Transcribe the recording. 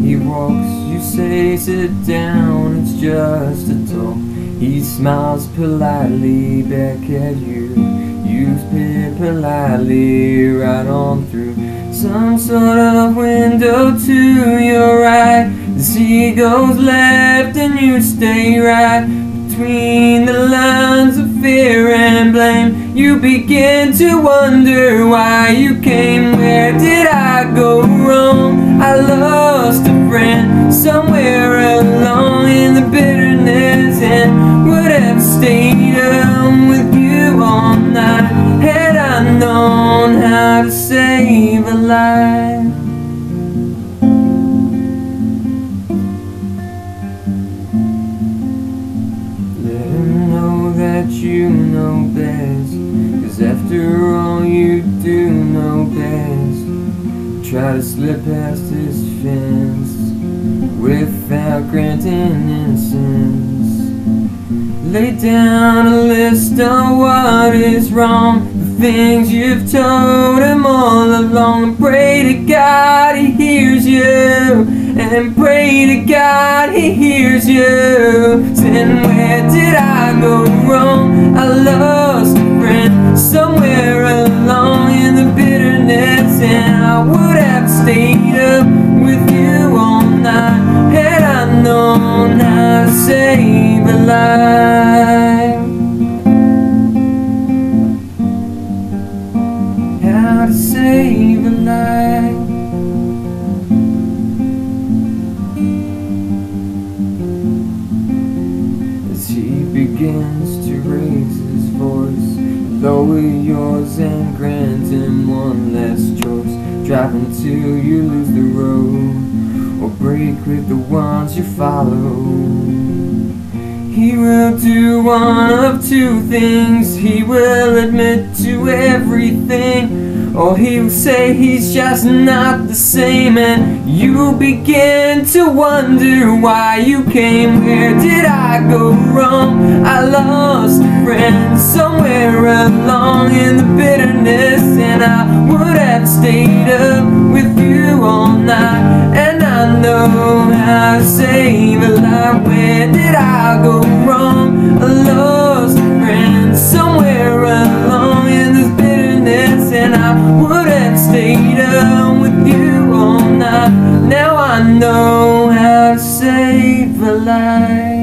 He walks, you say sit down, it's just a talk. He smiles politely back at you. You spit politely right on through some sort of window to your right. The sea goes left and you stay right between the lines of fear and blame. You begin to wonder why you came. Where did I go wrong? I lost a friend somewhere along in the bitterness, and would have stayed with you all night had I known how to save a life. Let him know that you know best, 'cause after all you do know best. Try to slip past his fence without granting innocence. Lay down a list of what is wrong, the things you've told him all along. Pray to God he hears you, and pray to God he hears you. Then where did I go wrong? I lost a friend somewhere along in the bitterness, and I would have stayed up with you all night had I known how to save a life. How to save a life. As he begins to raise his voice, lower yours and grant him one last choice. Drive until you lose the road, or break with the ones you follow. He will do one of two things. He will admit to everything, or he will say he's just not the same, and you begin to wonder why you came. Where did I go wrong? I lost a friend somewhere along in the bitterness, and I would have stayed up with you all night, and I know how to save a life. Where did I go wrong? I lost a friend somewhere along in this bitterness, and I would have stayed up with you all night. Now I know how to save a life.